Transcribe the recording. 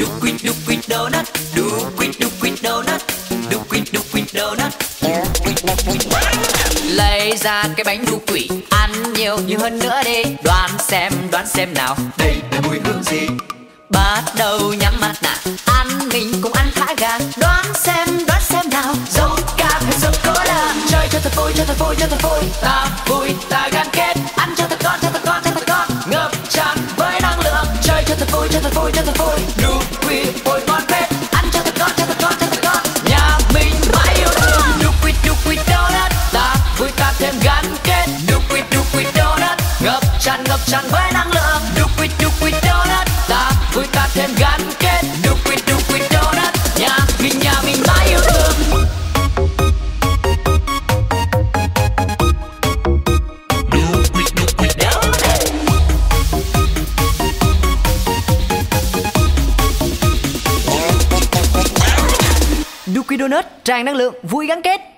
đu quýt donut, đu quýt donut, đu quýt donut. Lấy ra cái bánh đu quỷ, ăn nhiều hơn nữa đi. Đoán xem nào, đây là mùi hương gì? Bắt đầu nhắm mắt nào, ăn mình cũng ăn thả ga. Đoán xem nào, dâu cam hay dâu cola? Chơi cho thật vui, ta vui ta gắn kết. Ăn cho thật ngon, ngập tràn với năng lượng. Chơi cho thật vui, đu quýt ôi ngon phết. Ăn cho thật ngon, nhà mình mãi yêu thương. Đu quýt donut, ta vui ta thêm gắn kết. Đu quýt donut, ngập tràn với năng lượng. Đu quýt donut, ta vui ta thêm gắn kết. Đu quýt donut, nhà mình mãi yêu thương. Đu quýt donut tràn năng lượng, vui gắn kết.